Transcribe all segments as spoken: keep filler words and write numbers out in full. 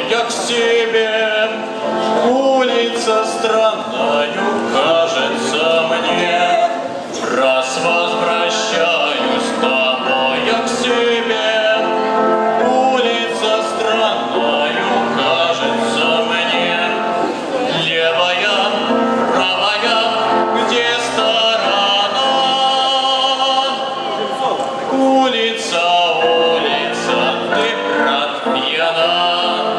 я к себе. Улица странною кажется мне, раз возвращаюсь с тобой я к себе. Улица странною кажется мне, левая, правая, где сторона? Улица, улица, ты, брат, пьяна.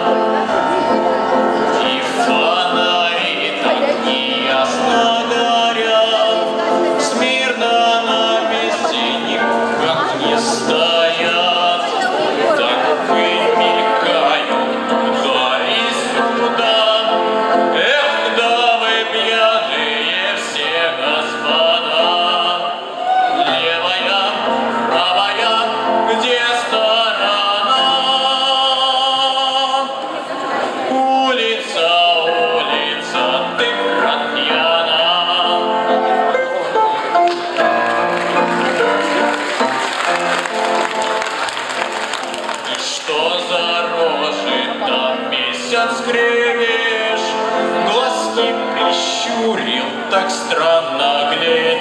И фонари так неясно горят, смирно на месте никак не стоят, так и мелькают туда и сюда. Эх, да вы пьяные все, господа! Левая, правая, где сторона? Улица, улица, ты, брат, пьяна. И что за рожи там месяц греешь? Глазки прищурил, так странно глядишь.